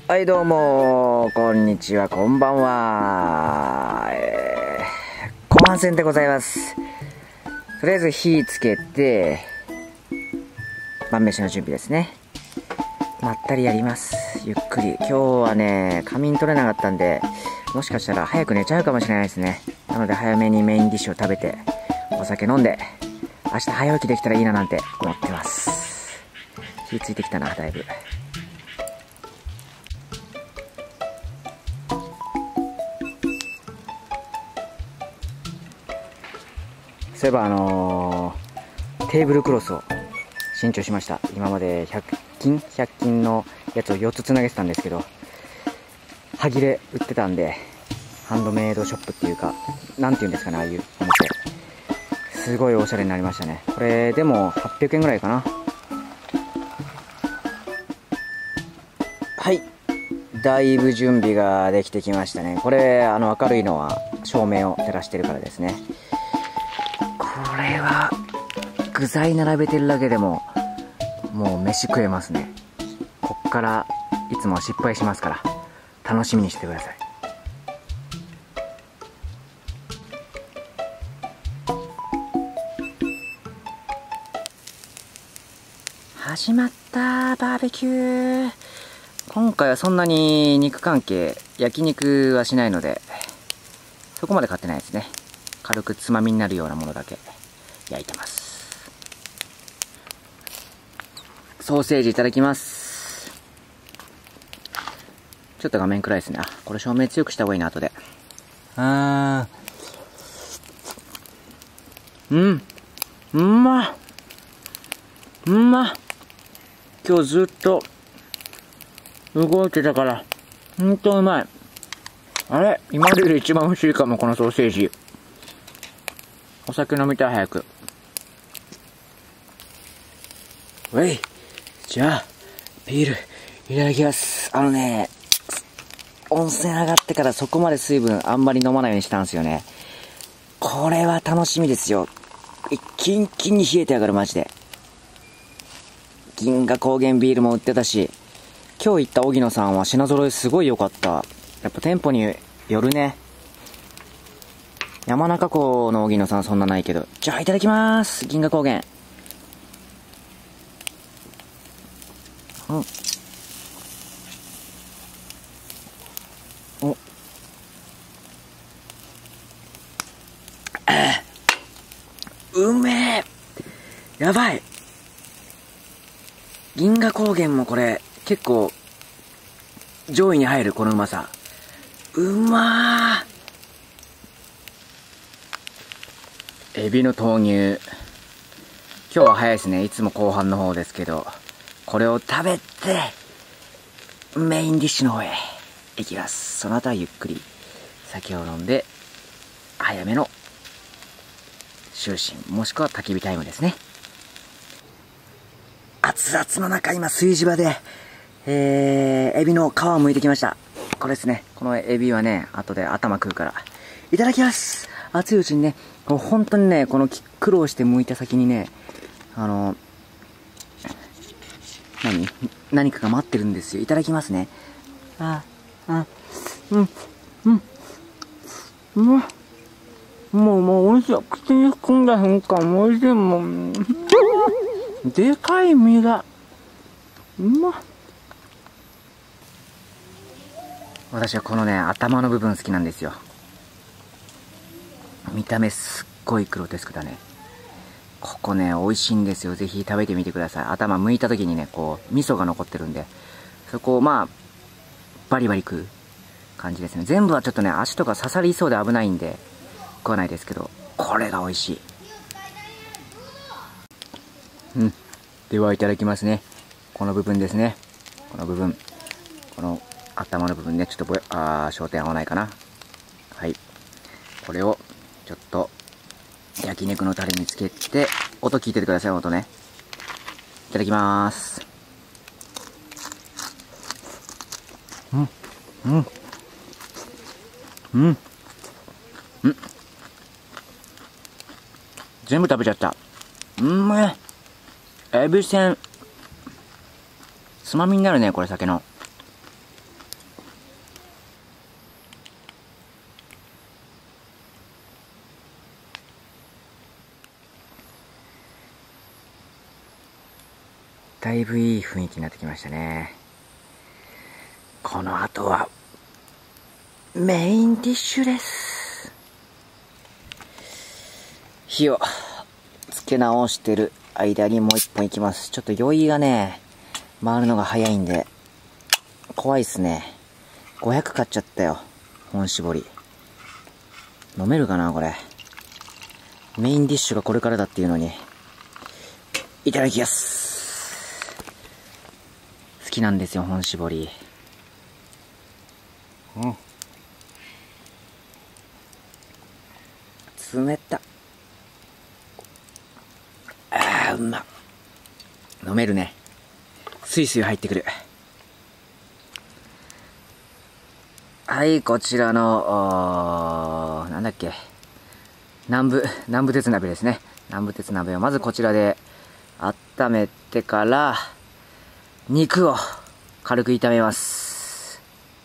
はいどうもこんにちは、こんばんは。後半戦でございます。とりあえず火つけて晩飯の準備ですね。まったりやります、ゆっくり。今日はね仮眠取れなかったんで、もしかしたら早く寝ちゃうかもしれないですね。なので早めにメインディッシュを食べてお酒飲んで明日早起きできたらいいななんて思ってます。火ついてきたな、だいぶ。そういえばテーブルクロスを新調しました。今まで100均のやつを4つつなげてたんですけど、歯切れ売ってたんで、ハンドメイドショップっていうか、なんていうんですかね、ああいうお店、すごいおしゃれになりましたね。これでも800円ぐらいかな。はい、だいぶ準備ができてきましたね。これ明るいのは照明を照らしてるからですね。これは具材並べてるだけでももう飯食えますね。こっからいつも失敗しますから楽しみにしてください。始まったバーベキュー。今回はそんなに肉関係、焼肉はしないのでそこまで買ってないですね。軽くつまみになるようなものだけ焼いてます。ソーセージいただきます。ちょっと画面暗いですね。これ照明強くした方がいいな、後で。うんま今日ずっと動いてたからほんとうまい。あれ、今までで一番美味しいかも、このソーセージ。お酒飲みたい、早く。おい、じゃあビールいただきます。温泉上がってからそこまで水分あんまり飲まないようにしたんですよね。これは楽しみですよ。キンキンに冷えてやがる、マジで。銀河高原ビールも売ってたし、今日行った荻野さんは品揃えすごい良かった。やっぱ店舗によるね。山中湖の荻野さんそんなないけど。じゃあいただきます、銀河高原。うめえ、やばい。銀河高原もこれ結構上位に入る、このうまさ。うまー。エビの豆乳、今日は早いですね。いつも後半の方ですけど、これを食べてメインディッシュの方へ行きます。その後はゆっくり酒を飲んで早めの就寝、もしくは焚き火タイムですね。熱々の中、今炊事場でエビの皮を剥いてきました。これですね。このエビはね、後で頭食うから。いただきます。熱いうちにね、本当にね、この苦労して剥いた先にね、何かが待ってるんですよ。いただきますね。もう美味しい。口に含んだ瞬間美味しいもん。でかい身が私はこのね、頭の部分好きなんですよ。見た目すっごいグロテスクだね。ここね、美味しいんですよ。ぜひ食べてみてください。頭剥いた時にね、こう味噌が残ってるんで、そこをバリバリ食う感じですね。全部はちょっとね、足とか刺さりそうで危ないんで食わないですけど、これが美味しい。ではいただきますね。この部分ですね。この部分、この頭の部分ね、ちょっと焦点合わないかな。はい、これをちょっと焼肉のタレにつけて、音聞いててください。音ね。いただきます。全部食べちゃった。エビせんつまみになるね、これ。酒のだいぶいい雰囲気になってきましたね。この後はメインディッシュです。火をつけ直してる間にもう一本いきます。ちょっと酔いがね回るのが早いんで怖いっすね。500買っちゃったよ、本搾り。飲めるかなこれ。メインディッシュがこれからだっていうのに。いただきます。好きなんですよ、本搾り。冷た。うまっ。飲めるね。スイスイ入ってくる。はい、こちらの、なんだっけ。南部鉄鍋ですね。南部鉄鍋をまずこちらで温めてから、肉を軽く炒めます。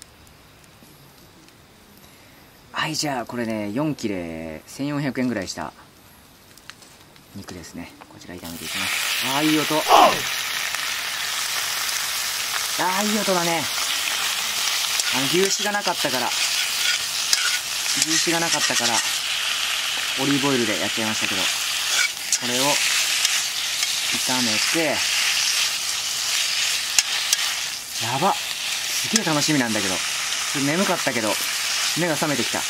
はい、じゃあこれね、4切れ1400円ぐらいした肉ですね。こちら炒めていきます。ああ、いい音。ああ、いい音だね。牛脂がなかったから、オリーブオイルでやっちゃいましたけど、これを炒めて、やばっ、すげえ楽しみなんだけど、眠かったけど、目が覚めてきた。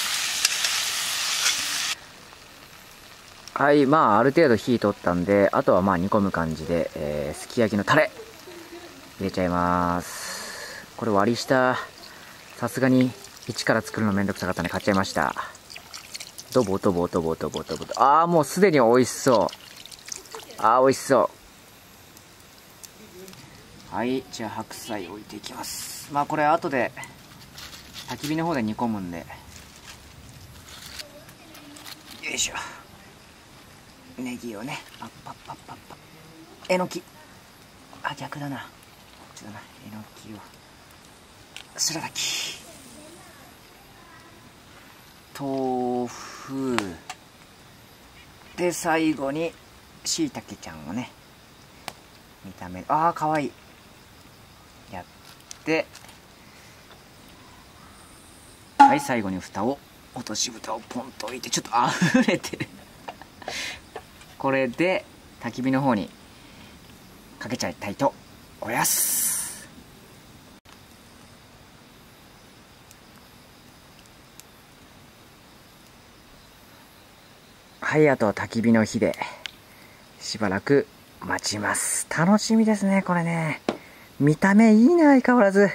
はい、まあ、ある程度火通ったんで、あとはまあ煮込む感じで、すき焼きのタレ、入れちゃいます。これ割り下、さすがに一から作るのめんどくさかったんで買っちゃいました。ドボドボドボドボドボ。ああ、もうすでに美味しそう。ああ、美味しそう。はい、じゃあ白菜置いていきます。まあこれ後で焚き火の方で煮込むんで。よいしょ。ネギをね、パッパッパッパッパッ。えのき。あ、逆だな。こっちだな。えのきを。白滝。豆腐。で、最後に、しいたけちゃんをね、炒める。ああ、かわいい。やって、はい、最後に蓋を、落とし蓋をポンと置いて、ちょっと溢れてる。これで、焚き火の方にかけちゃいたいと思います。はい、あと焚き火の火でしばらく待ちます。楽しみですね、これね。見た目いいね、相変わらず。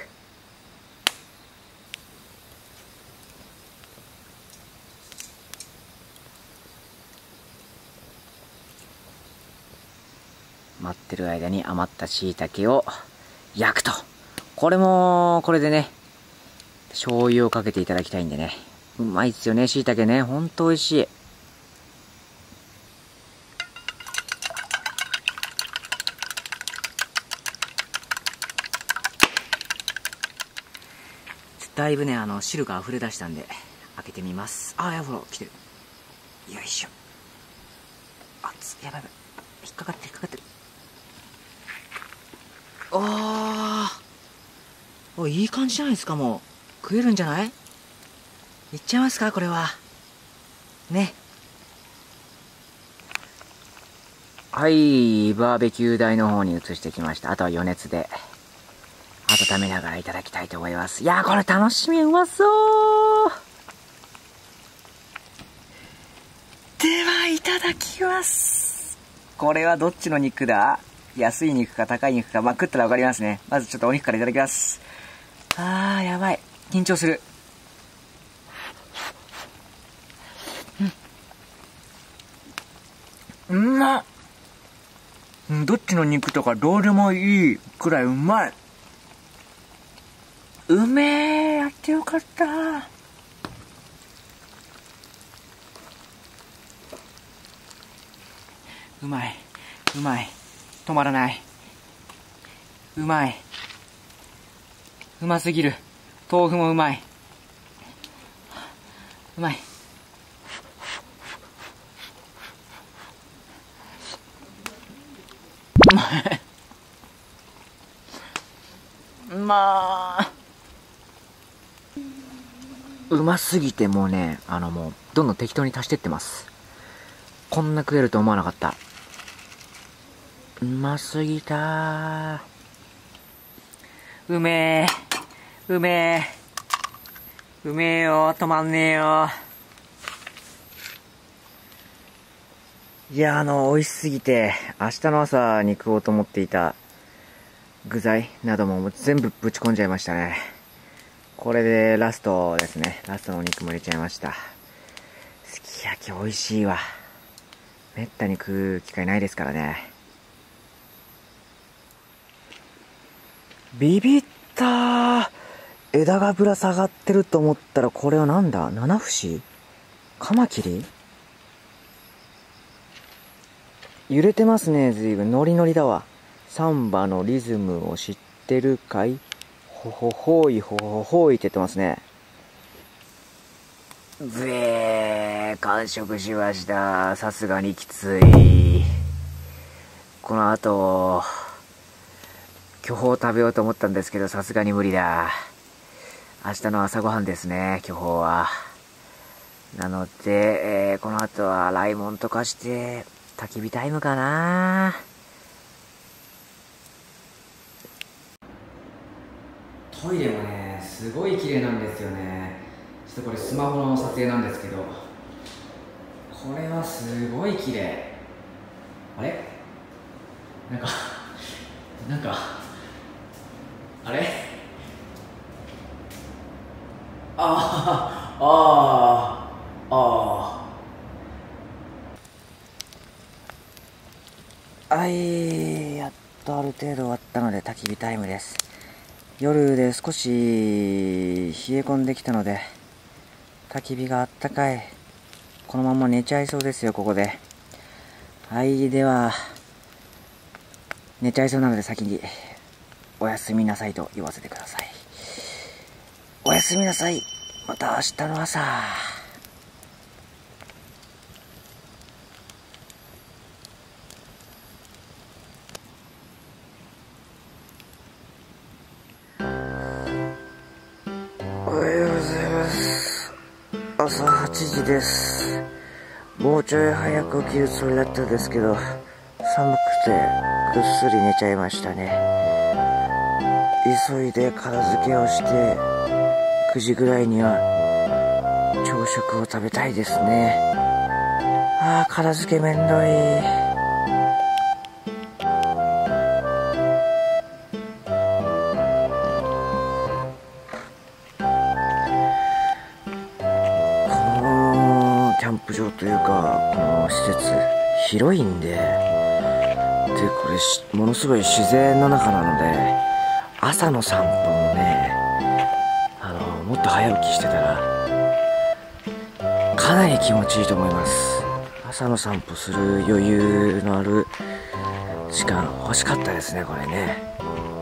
待ってる間に余った椎茸を焼くと。これも、これでね、醤油をかけていただきたいんでね。うまいっすよね、椎茸ね。ほんと美味しい。だいぶね、汁が溢れ出したんで、開けてみます。あ、やばい、来てる。よいしょ。熱っ、やばいやばい。引っかかってる。おー。いい感じじゃないですか、もう。食えるんじゃない？いっちゃいますか、これは。ね。はい、バーベキュー台の方に移してきました。あとは余熱で温めながらいただきたいと思います。いやー、これ楽しみ、うまそう。では、いただきます。これはどっちの肉だ？安い肉か高い肉か、まあ、食ったらわかりますね。まずちょっとお肉からいただきます。あー、やばい。緊張する。うまっ。どっちの肉とかどうでもいいくらいうまい。うめえ、やってよかった。うまい、うまい、止まらない。うまい、うますぎる。豆腐もうまい、うまい。うまい。 うますぎてもうね、もう、どんどん適当に足してってます。こんな食えると思わなかった。うますぎたー。うめえ。うめえ。うめえよ。止まんねえよ。いや、美味しすぎて、明日の朝に食おうと思っていた具材なども全部ぶち込んじゃいましたね。これでラストですね。ラストのお肉も入れちゃいました。すき焼き美味しいわ。めったに食う機会ないですからね。ビビったー。枝がぶら下がってると思ったら、これはなんだ？七節？カマキリ？揺れてますね、ずいぶん。ノリノリだわ。サンバのリズムを知ってるかい？ほほほいほほほいって言ってますね。ぶえー、完食しました。さすがにきつい。この後、巨峰食べようと思ったんですけど、さすがに無理だ。明日の朝ごはんですね、巨峰は。なので、この後は洗い物とかして、焚き火タイムかな。トイレもね、すごい綺麗なんですよね。ちょっとこれスマホの撮影なんですけど、これはすごい綺麗。あれ？なんか、あれ？ああ、はい、やっとある程度終わったので焚き火タイムです。夜で少し冷え込んできたので、焚き火があったかい。このまま寝ちゃいそうですよ、ここで。はい、では、寝ちゃいそうなので先に、おやすみなさいと言わせてください。おやすみなさい。また明日の朝。おはようございます。朝8時です。もうちょい早く起きるつもりだったんですけど、寒くてぐっすり寝ちゃいましたね。急いで片付けをして、9時ぐらいには朝食を食べたいですね。ああ、片付けめんどい。キャンプ場というか、この施設、広いんで、これ、ものすごい自然の中なので、朝の散歩もね、もっと早起きしてたら、かなり気持ちいいと思います。朝の散歩する余裕のある時間欲しかったですね、これね。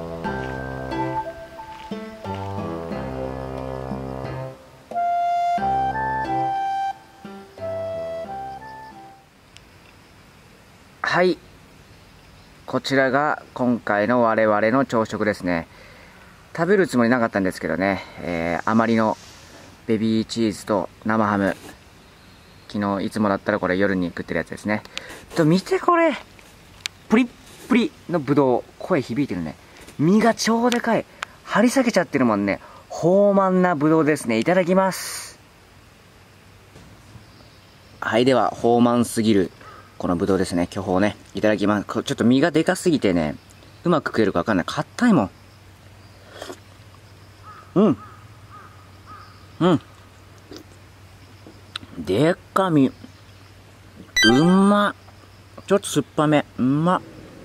はい。こちらが今回の我々の朝食ですね。食べるつもりなかったんですけどね、あまりのベビーチーズと生ハム。昨日いつもだったらこれ夜に食ってるやつですね。見てこれ。プリップリのぶどう。声響いてるね。身が超でかい。張り裂けちゃってるもんね。豊満なぶどうですね。いただきます。はい、では豊満すぎるこのぶどうですね。巨峰ね。いただきます。ちょっと身がでかすぎてね、うまく食えるかわかんない。硬いもん。でっかみ。うんま。ちょっと酸っぱめ。うんま。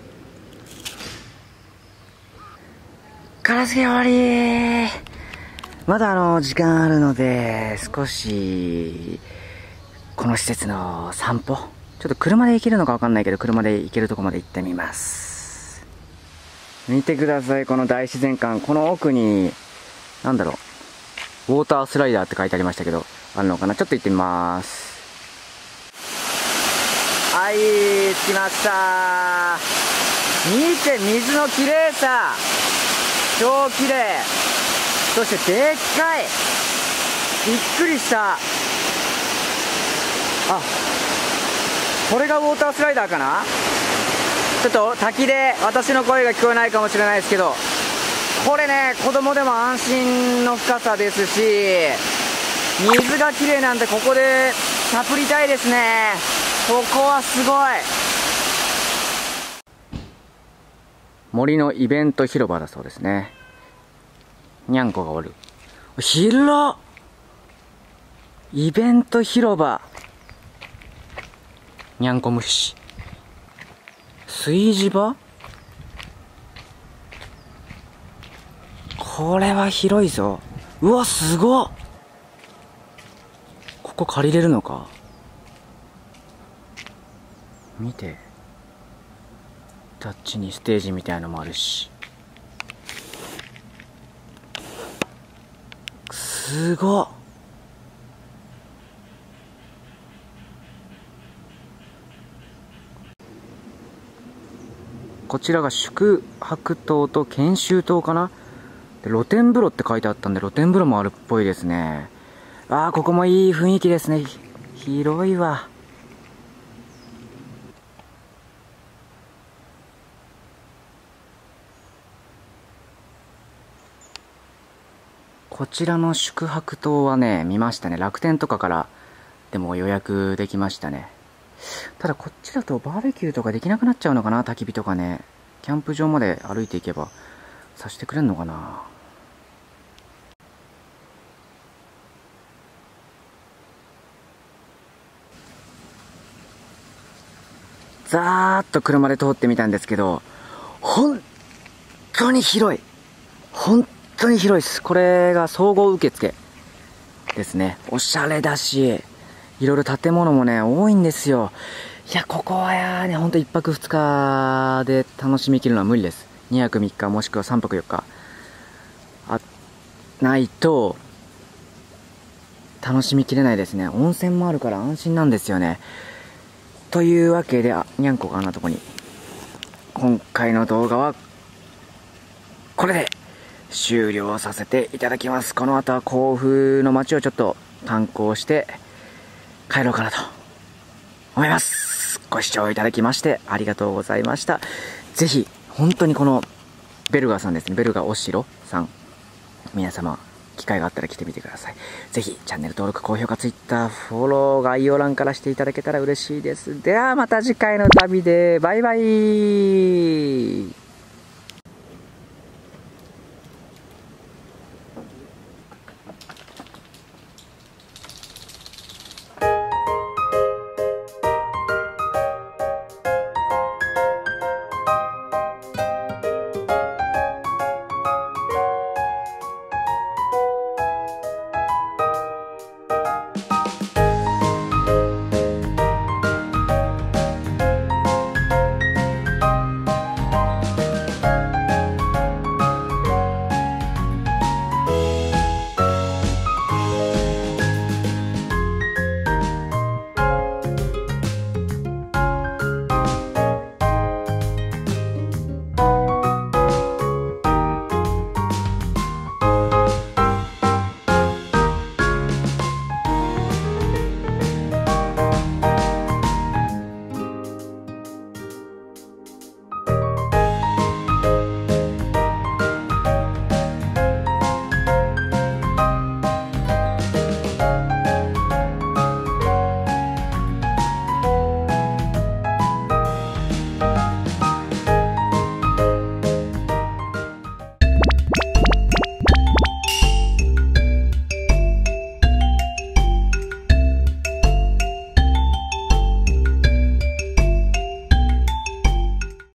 片付け終わり。まだ時間あるので、少し、この施設の散歩。ちょっと車で行けるのかわかんないけど、車で行けるとこまで行ってみます。見てください、この大自然館。この奥に、なんだろう。ウォータースライダーって書いてありましたけど、あるのかな。ちょっと行ってみます。はい、着きました。見て、水の綺麗さ。 超綺麗。そしてでっかい。びっくりした。あ、これがウォータースライダーかな。ちょっと滝で私の声が聞こえないかもしれないですけど、これね、子供でも安心の深さですし、水が綺麗なんでここでサプりたいですね。ここはすごい。森のイベント広場だそうですね。にゃんこがおる。広っ。イベント広場。にゃんこ虫。炊事場。これは広いぞ。うわ、すごっ。ここ借りれるのか。見て。タッチにステージみたいのもあるし。すごっ。こちらが宿泊棟と研修棟かな。で、露天風呂って書いてあったんで、露天風呂もあるっぽいですね。ああ、ここもいい雰囲気ですね。広いわ。こちらの宿泊棟はね、見ましたね。楽天とかからでも予約できましたね。ただこっちだとバーベキューとかできなくなっちゃうのかな。焚き火とかね。キャンプ場まで歩いていけばさしてくれんのかな。ざーっと車で通ってみたんですけど、本当に広い。本当に広いです。これが総合受付ですね。おしゃれだし、いろいろ建物もね、多いんですよ。いや、ここはね、ほんと1泊2日で楽しみきるのは無理です。2泊3日もしくは3泊4日ないと楽しみきれないですね。温泉もあるから安心なんですよね。というわけで、にゃんこがあんなとこに。今回の動画はこれで終了させていただきます。この後は甲府の街をちょっと観光して帰ろうかなと思います。ご視聴いただきましてありがとうございました。ぜひ本当にこのベルガーさんですね、ベルガーおしろさん、皆様機会があったら来てみてください。ぜひチャンネル登録、高評価、Twitter、フォロー概要欄からしていただけたら嬉しいです。ではまた次回の旅でバイバイ。